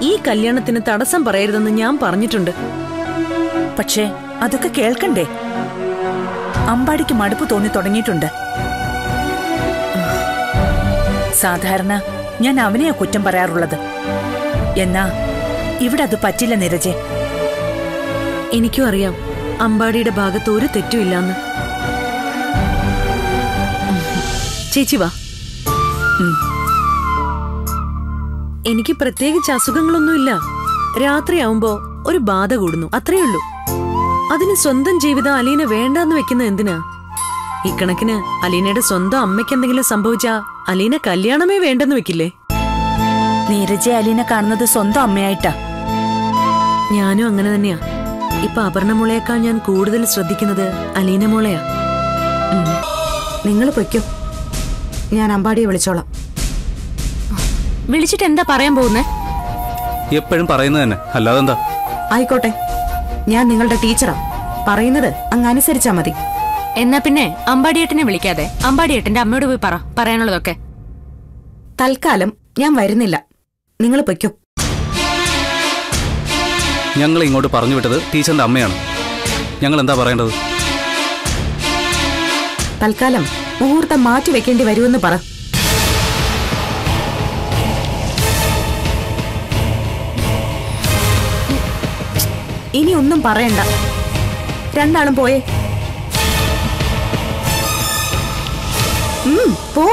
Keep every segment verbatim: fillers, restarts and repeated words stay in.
ഈ കല്യാണത്തിന് തടസ്സം പറയരുതെന്ന് ഞാൻ പറഞ്ഞിട്ടുണ്ട്. പക്ഷേ അതൊക്കെ കേൾക്കണ്ടേ? അമ്പാടിക്ക് മടുപ്പ് തോന്നി തുടങ്ങിയിട്ടുണ്ട്. സാധാരണ ഞാൻ അവനെയാ കുറ്റം പറയാറുള്ളത്. എന്നാ ഇവിടെ അത് പറ്റില്ല നീരജെ. എനിക്കും അറിയാം അമ്പാടിയുടെ ഭാഗത്ത് ഒരു തെറ്റുമില്ലാന്ന്. ചേച്ചി വാ. എനിക്ക് പ്രത്യേകിച്ച് അസുഖങ്ങളൊന്നുമില്ല. രാത്രിയാവുമ്പോ ഒരു ബാധ കൂടുന്നു, അത്രയുള്ളൂ. അതിന് സ്വന്തം ജീവിതം അലീന വേണ്ടാന്ന് വെക്കുന്ന എന്തിനാ? ഇക്കണക്കിന് അലീനയുടെ സ്വന്തം അമ്മയ്ക്ക് എന്തെങ്കിലും സംഭവിച്ചാ അലീന കല്യാണമേ വേണ്ടെന്ന് വെക്കില്ലേ? നീരജെ അലീന കാണുന്നത് സ്വന്തം അമ്മയായിട്ടാ. ഞാനും അങ്ങനെ തന്നെയാ. ഇപ്പൊ അപർണ മോളേക്കാൾ ഞാൻ കൂടുതൽ ശ്രദ്ധിക്കുന്നത് അലീന മോളെയാ. നിങ്ങൾ പൊയ്ക്കോ, ഞാൻ അമ്പാടിയെ വിളിച്ചോളാം. വിളിച്ചിട്ട് എന്താ പറയാൻ പോകുന്നേ? എപ്പോഴും പറയുന്നത് തന്നെ, അല്ലാതെന്താ? ആയിക്കോട്ടെ, ഞാൻ നിങ്ങളുടെ ടീച്ചറാ. പറയുന്നത് അങ്ങ് അനുസരിച്ചാ മതി. എന്നാ പിന്നെ അമ്പാടിയേട്ടനെ വിളിക്കാതെ അമ്പാടിയേട്ടന്റെ അമ്മയോട് പോയി പറ പറയാനുള്ളതൊക്കെ. തൽക്കാലം ഞാൻ വരുന്നില്ല, നിങ്ങൾ പൊയ്ക്കോ. ഞങ്ങൾ ഇങ്ങോട്ട് പറഞ്ഞു വിട്ടത് ടീച്ചറിന്റെ അമ്മയാണ്. ഞങ്ങൾ എന്താ പറയേണ്ടത്? തൽക്കാലം മുഹൂർത്തം മാറ്റി വെക്കേണ്ടി വരുമെന്ന് പറ. ഇനി ഒന്നും പറയണ്ട, രണ്ടാളും പോയേ. പോ.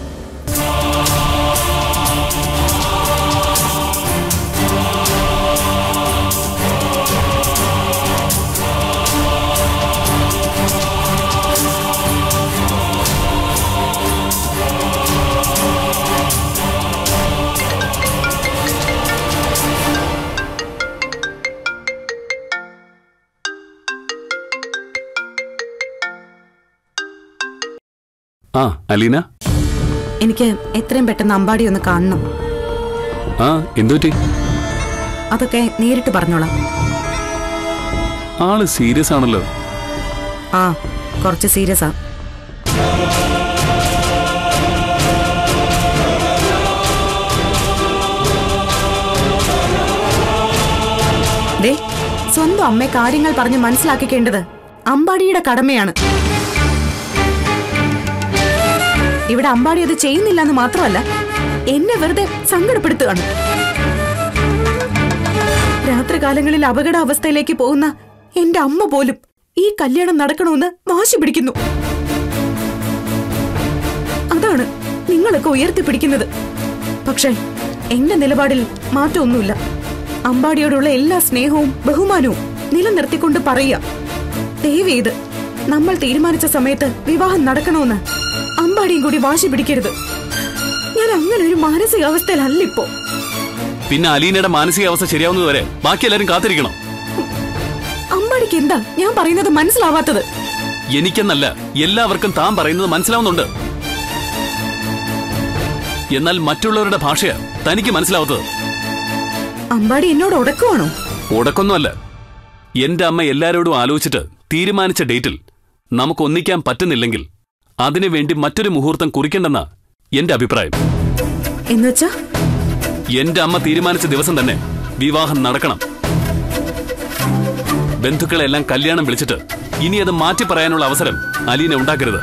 ആ അലീന, എനിക്ക് എത്രയും പെട്ടെന്ന് അമ്പാടി ഒന്ന് കാണണം. ആ എന്തുപറ്റി? അതൊക്കെ നേരിട്ട് പറഞ്ഞോളാം. ആള് സീരിയസ് ആണല്ലോ. ആ, കുറച്ച് സീരിയസ് ആ. ദേ, സ്വന്തം അമ്മയെ കാര്യങ്ങൾ പറഞ്ഞ് മനസ്സിലാക്കിക്കേണ്ടത് അമ്പാടിയുടെ കടമയാണ്. ഇവിടെ അമ്പാടി അത് ചെയ്യുന്നില്ല എന്ന് മാത്രമല്ല, എന്നെ വെറുതെ സങ്കടപ്പെടുത്തുകയാണ്. രാത്രികാലങ്ങളിൽ അപകടാവസ്ഥയിലേക്ക് പോകുന്ന എന്റെ അമ്മ പോലും ഈ കല്യാണം നടക്കണമെന്ന് വാശി പിടിക്കുന്നു. അതാണ് നിങ്ങളൊക്കെ ഉയർത്തിപ്പിടിക്കുന്നത്. പക്ഷേ എന്റെ നിലപാടിൽ മാറ്റമൊന്നുമില്ല. അമ്പാടിയോടുള്ള എല്ലാ സ്നേഹവും ബഹുമാനവും നിലനിർത്തിക്കൊണ്ട് പറയുക, ദയവേത് നമ്മൾ തീരുമാനിച്ച സമയത്ത് വിവാഹം നടക്കണമെന്ന് അമ്പാടിയും കൂടി വാശി പിടിക്കരുത്. ഞാൻ അങ്ങനെ ഒരു മാനസികാവസ്ഥയിലല്ല ഇപ്പോ. പിന്നെ അലീനയുടെ മാനസികാവസ്ഥ ശരിയാവുന്നതുവരെ ബാക്കി എല്ലാരും കാത്തിരിക്കണം. അമ്പാടിക്ക് എന്താ ഞാൻ പറയുന്നത് മനസ്സിലാവാത്തത്? എനിക്കെന്നല്ല, എല്ലാവർക്കും താൻ പറയുന്നത് മനസ്സിലാവുന്നുണ്ട്. എന്നാൽ മറ്റുള്ളവരുടെ ഭാഷയാ തനിക്ക് മനസ്സിലാവാത്തത്. അമ്പാടി എന്നോട് ഉടക്കുവാണോ? ഉടക്കൊന്നുമല്ല. എന്റെ അമ്മ എല്ലാരോടും ആലോചിച്ചിട്ട് തീരുമാനിച്ച ഡേറ്റിൽ നമുക്ക് ഒന്നിക്കാൻ പറ്റുന്നില്ലെങ്കിൽ അതിനുവേണ്ടി മറ്റൊരു മുഹൂർത്തം കുറിക്കണ്ടെന്നാ എന്റെ അഭിപ്രായം. എന്നുവെച്ചാ എന്റെ അമ്മ തീരുമാനിച്ച ദിവസം തന്നെ വിവാഹം നടക്കണം. ബന്ധുക്കളെല്ലാം കല്യാണം വിളിച്ചിട്ട് ഇനി അത് മാറ്റി പറയാനുള്ള അവസരം അലീന ഉണ്ടാക്കരുത്.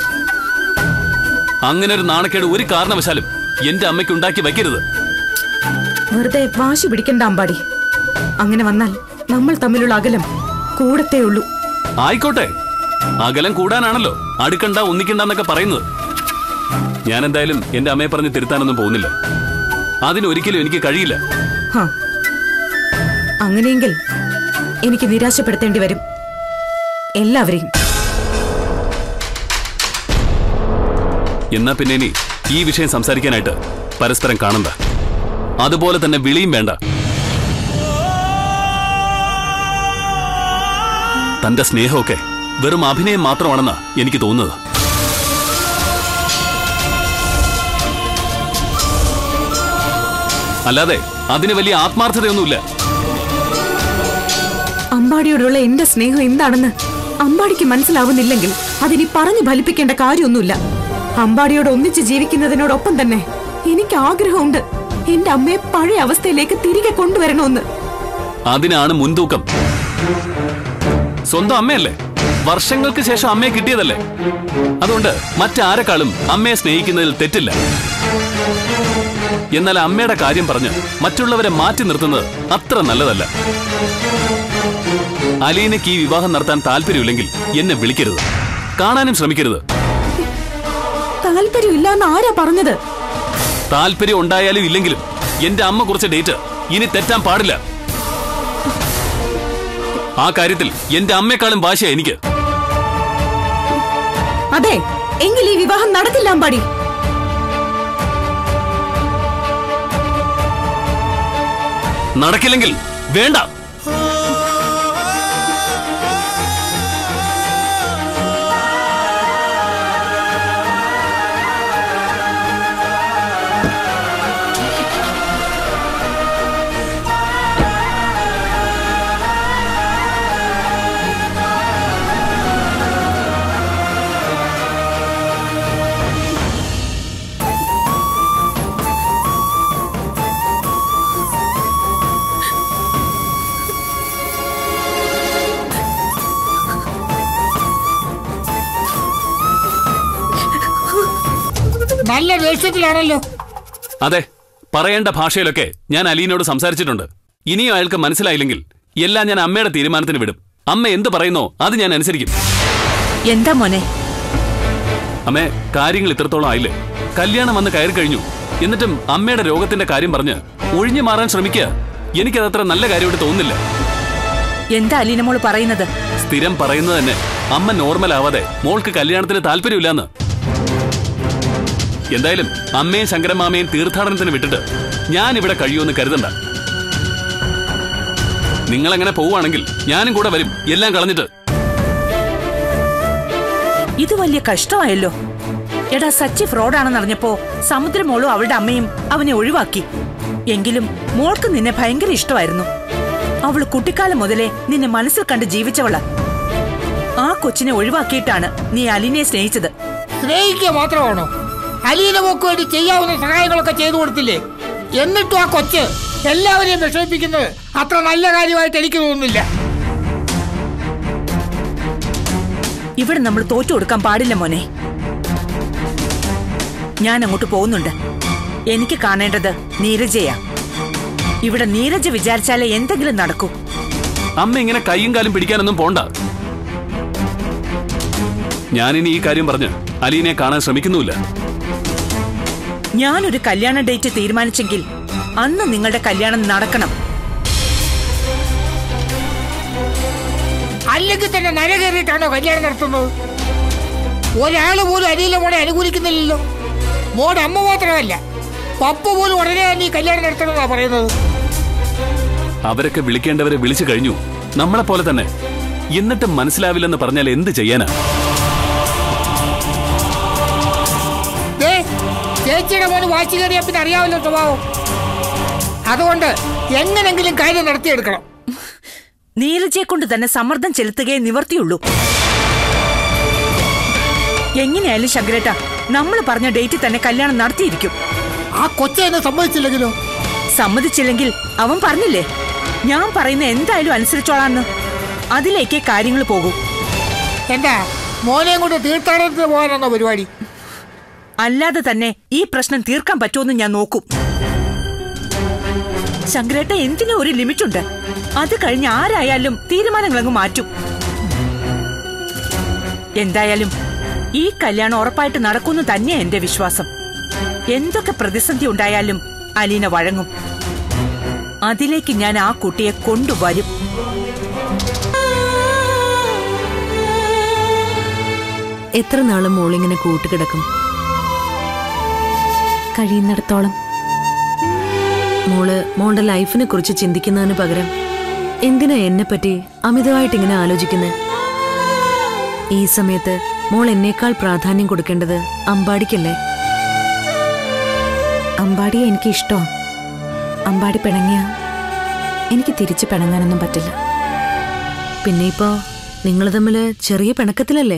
അങ്ങനെ ഒരു നാണക്കേട് ഒരു കാരണവശാലും എന്റെ അമ്മയ്ക്ക് ഉണ്ടാക്കി വയ്ക്കരുത്. വെറുതെ വാശി പിടിക്കണ്ട അമ്പാടി. അങ്ങനെ വന്നാൽ നമ്മൾ തമ്മിലുള്ള അകലം കൂടത്തേ ഉള്ളൂ. ആയിക്കോട്ടെ, അകലം കൂടാനാണല്ലോ അടുക്കണ്ട ഒന്നിക്കണ്ടെന്നൊക്കെ പറയുന്നത്. ഞാൻ എന്തായാലും എന്റെ അമ്മയെ പറഞ്ഞ് തിരുത്താനൊന്നും പോകുന്നില്ല. അതിനൊരിക്കലും എനിക്ക് കഴിയില്ല. അങ്ങനെയെങ്കിൽ എനിക്ക് നിരാശപ്പെടുത്തേണ്ടി വരും എല്ലാവരെയും. എന്നാ പിന്നെ ഇനി ഈ വിഷയം സംസാരിക്കാനായിട്ട് പരസ്പരം കാണണ്ട. അതുപോലെ തന്നെ വിളിയും വേണ്ട. തന്റെ സ്നേഹമൊക്കെ വെറും അഭിനയം മാത്രമാണെന്നാ എനിക്ക് തോന്നുന്നത്. അല്ലാതെ അതിന് വലിയ ആത്മാർത്ഥതയൊന്നുമില്ല. അമ്പാടിയോടുള്ള എന്റെ സ്നേഹം എന്താണെന്ന് അമ്പാടിക്ക് മനസ്സിലാവുന്നില്ലെങ്കിൽ അതിനി പറഞ്ഞു ഫലിപ്പിക്കേണ്ട കാര്യമൊന്നുമില്ല. അമ്പാടിയോട് ഒന്നിച്ച് ജീവിക്കുന്നതിനോടൊപ്പം തന്നെ എനിക്ക് ആഗ്രഹമുണ്ട് എന്റെ അമ്മയെ പഴയ അവസ്ഥയിലേക്ക് തിരികെ കൊണ്ടുവരണമെന്ന്. അതിനാണ് മുൻതൂക്കം. സ്വന്തം അമ്മയല്ലേ, വർഷങ്ങൾക്ക് ശേഷം അമ്മയെ കിട്ടിയതല്ലേ. അതുകൊണ്ട് മറ്റാരെക്കാളും അമ്മയെ സ്നേഹിക്കുന്നതിൽ തെറ്റില്ല. എന്നാൽ അമ്മയുടെ കാര്യം പറഞ്ഞ് മറ്റുള്ളവരെ മാറ്റി നിർത്തുന്നത് അത്ര നല്ലതല്ല. അലീനയ്ക്ക് ഈ വിവാഹം നടത്താൻ താല്പര്യമില്ലെങ്കിൽ എന്നെ വിളിക്കരുത്, കാണാനും ശ്രമിക്കരുത്. താല്പര്യമില്ലാന്ന് ആരാ പറഞ്ഞത്? താല്പര്യം ഉണ്ടായാലും ഇല്ലെങ്കിലും എന്റെ അമ്മ കുറിച്ച ഡേറ്റ് ഇനി തെറ്റാൻ പാടില്ല. ആ കാര്യത്തിൽ എന്റെ അമ്മയെക്കാളും വാശിയാ എനിക്ക്. അതെ, എങ്കിൽ ഈ വിവാഹം നടക്കില്ല അമ്പാടി. നടക്കില്ലെങ്കിൽ വേണ്ട. നല്ല ദേഷ്യത്തിലാണല്ലോ. അതെ, പറയേണ്ട ഭാഷയിലൊക്കെ ഞാൻ അലീനോട് സംസാരിച്ചിട്ടുണ്ട്. ഇനിയും അയാൾക്ക് മനസ്സിലായില്ലെങ്കിൽ എല്ലാം ഞാൻ അമ്മയുടെ തീരുമാനത്തിന് വിടും. അമ്മ എന്ത് പറയുന്നോ അത് ഞാൻ അനുസരിക്കും. എന്താ മോനെ? അമ്മേ, കാര്യങ്ങൾ ഇത്രത്തോളം ആയില്ലേ. കല്യാണം വന്ന് കയറി കഴിഞ്ഞു, എന്നിട്ടും അമ്മയുടെ രോഗത്തിന്റെ കാര്യം പറഞ്ഞ് ഒഴിഞ്ഞു മാറാൻ ശ്രമിക്കുക. എനിക്കതത്ര നല്ല കാര്യമായിട്ട് തോന്നുന്നില്ല. എന്താ അലീന മോള് പറയുന്നത്? സ്ഥിരം പറയുന്നത് തന്നെ അമ്മ നോർമൽ ആവാതെ മോൾക്ക് കല്യാണത്തിന് താല്പര്യമില്ലാന്ന്. എന്തായാലും അമ്മയും ശങ്കരമാമയും തീർത്ഥാടനത്തിന് വിട്ടിട്ട് ഞാൻ ഇവിടെ കഴിയുമെന്ന് കരുതണ്ട. നിങ്ങളെങ്ങനെ പോവുകയാണെങ്കിൽ ഞാനും കൂടെ വരും, എല്ലാം കളഞ്ഞിട്ട്. ഇത് വലിയ കഷ്ടമായല്ലോ. എടാ, സച്ചി ഫ്രോഡാണെന്നറിഞ്ഞപ്പോ സമുദ്രമോളും അവളുടെ അമ്മയും അവനെ ഒഴിവാക്കി. എങ്കിലും മോൾക്ക് നിന്നെ ഭയങ്കര ഇഷ്ടമായിരുന്നു. അവള് കുട്ടിക്കാലം മുതലേ നിന്നെ മനസ്സിൽ കണ്ട് ജീവിച്ചവളാ. ആ കൊച്ചിനെ ഒഴിവാക്കിയിട്ടാണ് നീ അലീനയെ സ്നേഹിച്ചത്. സ്നേഹിക്കുക മാത്രമാണോ? അലീന മോക്ക് വേണ്ടി ചെയ്യാവുന്ന സഹായങ്ങളൊക്കെ ചെയ്തു കൊടുത്തില്ലേ? എന്നിട്ടും ആ കൊച്ച് എല്ലാവരെയും വിഷമിപ്പിക്കുന്നത് അത്ര നല്ല കാര്യമായിട്ട് എനിക്ക് തോന്നുന്നില്ല. ഇവിടെ നമ്മൾ തോറ്റു കൊടുക്കാൻ പാടില്ല മോനെ. ഞാൻ അങ്ങോട്ട് പോകുന്നുണ്ട്. എനിക്ക് കാണേണ്ടത് നീരജയാ. ഇവിടെ നീരജ വിചാരിച്ചാലേ എന്തെങ്കിലും നടക്കൂ. അമ്മ ഇങ്ങനെ കൈയും കാലും പിടിക്കാനൊന്നും പോണ്ട. ഞാനിനി ഈ കാര്യം പറഞ്ഞ് അലീനയെ കാണാൻ ശ്രമിക്കുന്നുമില്ല. ഞാനൊരു കല്യാണ ഡേറ്റ് തീരുമാനിച്ചെങ്കിൽ അന്ന് നിങ്ങളുടെ കല്യാണം നടക്കണം. അല്ലെങ്കിൽ തന്നെ നര കയറിയിട്ടാണോ കല്യാണം നടത്തുന്നത്? ഒരാള് പോലും അലീന മോളെ അനുകൂലിക്കുന്നില്ലല്ലോ. മോടെ അമ്മ മാത്രമല്ല, പപ്പ പോലും ഉടനെ തന്നെ ഈ കല്യാണം നടത്തണമെന്നാ പറയുന്നത്. അവരൊക്കെ വിളിക്കേണ്ടവരെ വിളിച്ചു കഴിഞ്ഞു, നമ്മളെ പോലെ തന്നെ. എന്നിട്ടും മനസ്സിലാവില്ലെന്ന് പറഞ്ഞാൽ എന്ത് ചെയ്യാനാ? ചേച്ചിയുടെ മോന് വാശി കയറിയാ പിന്നെ അറിയാമല്ലോ സ്വഭാവം. അതുകൊണ്ട് എങ്ങനെങ്കിലും കാര്യം നടത്തിയെടുക്കണം. നീരജയെ കൊണ്ട് തന്നെ സമ്മർദ്ദം ചെലുത്തുകയെ നിവർത്തിയുള്ളൂ. എങ്ങനെയായാലും ശങ്കരേട്ട, നമ്മൾ പറഞ്ഞ ഡേറ്റിൽ തന്നെ കല്യാണം നടത്തിയിരിക്കും. ആ കൊച്ചെ എന്നെ സമ്മതിച്ചില്ലെങ്കിലോ? സമ്മതിച്ചില്ലെങ്കിൽ അവൻ പറഞ്ഞില്ലേ, ഞാൻ പറയുന്ന എന്തായാലും അനുസരിച്ചോളാന്ന്. അതിലേക്കേ കാര്യങ്ങൾ പോകൂ. എന്താ മോനെയും കൊണ്ട് തീർത്ഥാടനത്തിന് പോകാനാണോ പരിപാടി? അല്ലാതെ തന്നെ ഈ പ്രശ്നം തീർക്കാൻ പറ്റുമെന്ന് ഞാൻ നോക്കും. ശങ്കരേട്ട, എന്തിനും ഒരു ലിമിറ്റുണ്ട്. അത് കഴിഞ്ഞ് ആരായാലും തീരുമാനങ്ങളങ്ങ് മാറ്റും. എന്തായാലും ഈ കല്യാണം ഉറപ്പായിട്ട് നടക്കുമെന്ന് തന്നെയാ എന്റെ വിശ്വാസം. എന്തൊക്കെ പ്രതിസന്ധി ഉണ്ടായാലും അലീന വഴങ്ങും. അതിലേക്ക് ഞാൻ ആ കുട്ടിയെ കൊണ്ടുവരും. എത്ര നാളും മോളിങ്ങനെ കൂട്ടുകിടക്കും? കഴിയുന്നിടത്തോളം. മോള് മോളുടെ ലൈഫിനെ കുറിച്ച് ചിന്തിക്കുന്നതിന് പകരം എന്തിനാ എന്നെപ്പറ്റി അമിതമായിട്ട് ഇങ്ങനെ ആലോചിക്കുന്നത്? ഈ സമയത്ത് മോൾ എന്നേക്കാൾ പ്രാധാന്യം കൊടുക്കേണ്ടത് അമ്പാടിക്കല്ലേ? അമ്പാടിയെ എനിക്ക് ഇഷ്ടമാണ്. അമ്പാടി പിണങ്ങിയ എനിക്ക് തിരിച്ചു പിണങ്ങാനൊന്നും പറ്റില്ല. പിന്നെ ഇപ്പോ നിങ്ങൾ തമ്മില് ചെറിയ പിണക്കത്തിലല്ലേ?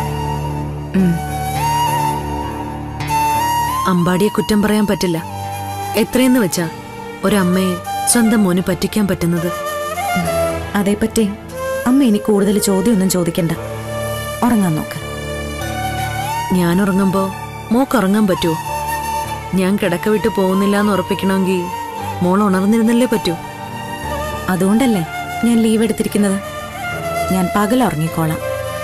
അമ്പാടിയെ കുറ്റം പറയാൻ പറ്റില്ല. എത്രയെന്ന് വെച്ചാ ഒരമ്മയെ സ്വന്തം മോന് പറ്റിക്കാൻ പറ്റുന്നത്? അതേപ്പറ്റി അമ്മ ഇനി കൂടുതൽ ചോദ്യമൊന്നും ചോദിക്കണ്ട. ഉറങ്ങാൻ നോക്ക്. ഞാൻ ഉറങ്ങുമ്പോ മോക്ക് ഉറങ്ങാൻ പറ്റുമോ? ഞാൻ കിടക്ക വിട്ട് പോകുന്നില്ല എന്ന് ഉറപ്പിക്കണമെങ്കിൽ മോൾ ഉണർന്നിരുന്നല്ലേ പറ്റൂ. അതുകൊണ്ടല്ലേ ഞാൻ ലീവ് എടുത്തിരിക്കുന്നത്. ഞാൻ പകൽ ഉറങ്ങിക്കോളാം.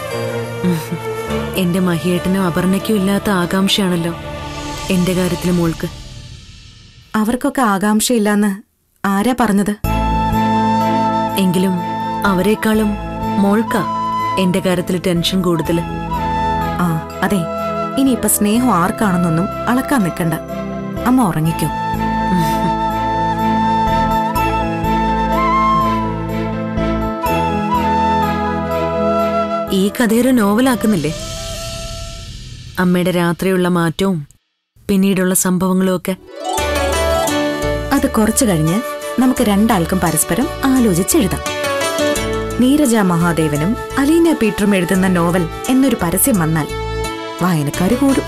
എന്റെ മഹിയേട്ടനും അപർണയ്ക്കും ഇല്ലാത്ത ആകാംക്ഷയാണല്ലോ എന്റെ കാര്യത്തില് മോൾക്ക്. അവർക്കൊക്കെ ആകാംക്ഷയില്ലാന്ന് ആരാ പറഞ്ഞത്? എങ്കിലും അവരെക്കാളും മോൾക്കാ എന്റെ കാര്യത്തിൽ ടെൻഷൻ കൂടുതൽ. ആ അതെ, ഇനിയിപ്പൊ സ്നേഹം ആർക്കാണെന്നൊന്നും അളക്കാൻ നിൽക്കണ്ട. അമ്മ ഉറങ്ങിക്കോ. ഈ കഥയൊരു നോവലാക്കുന്നില്ലേ? അമ്മയുടെ രാത്രിയുള്ള മാറ്റവും പിന്നീടുള്ള സംഭവങ്ങളും ഒക്കെ. അത് കുറച്ചു കഴിഞ്ഞ് നമുക്ക് രണ്ടാൾക്കും പരസ്പരം ആലോചിച്ചെഴുതാം. നീരജ മഹാദേവനും അലീന പീറ്ററും എഴുതുന്ന നോവൽ എന്നൊരു പരസ്യം വന്നാൽ വായനക്കാര് കൂടും.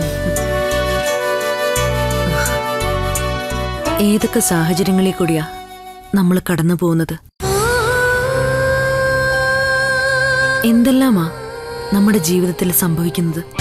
ഏതൊക്കെ സാഹചര്യങ്ങളിൽ കൂടിയാ നമ്മൾ കടന്നു പോകുന്നത്? എന്തെല്ലാമാ നമ്മുടെ ജീവിതത്തിൽ സംഭവിക്കുന്നത്?